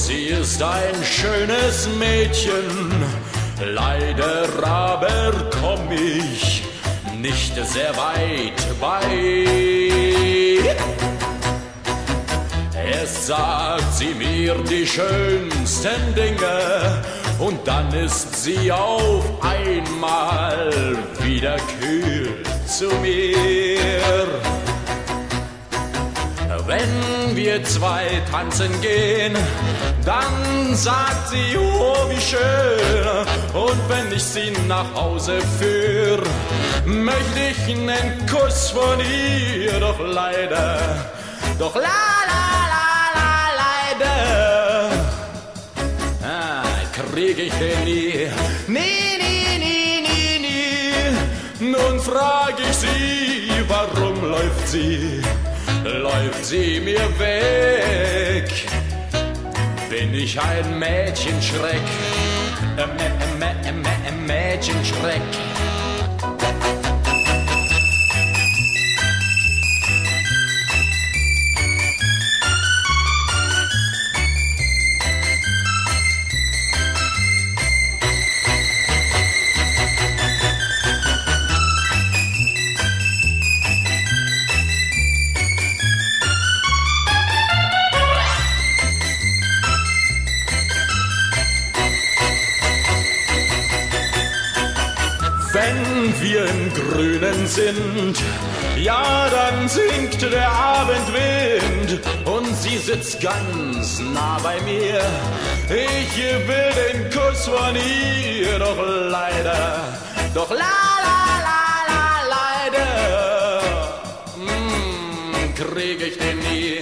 Sie ist ein schönes Mädchen, leider aber komm ich nicht sehr weit bei. Erst sagt sie mir die schönsten Dinge und dann ist sie auf einmal wieder kühl zu mir. Wenn wir zwei tanzen gehen, dann sagt sie, oh wie schön. Und wenn ich sie nach Hause führe, möchte ich einen Kuss von ihr, doch leider, doch leider, krieg ich den nie, nie. Nun frag ich sie, warum läuft sie mir weg? Bin ich ein Mädchenschreck, Mädchenschreck? Wenn wir im Grünen sind, ja, dann singt der Abendwind und sie sitzt ganz nah bei mir. Ich will den Kuss von ihr, doch leider, doch leider, krieg ich den nie,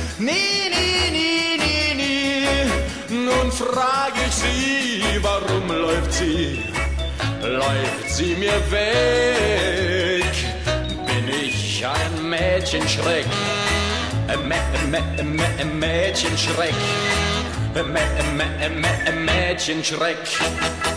nie. Nun frag ich sie, warum läuft sie mir weg? Bin ich ein Mädchenschreck, Mädchenschreck, Mädchenschreck?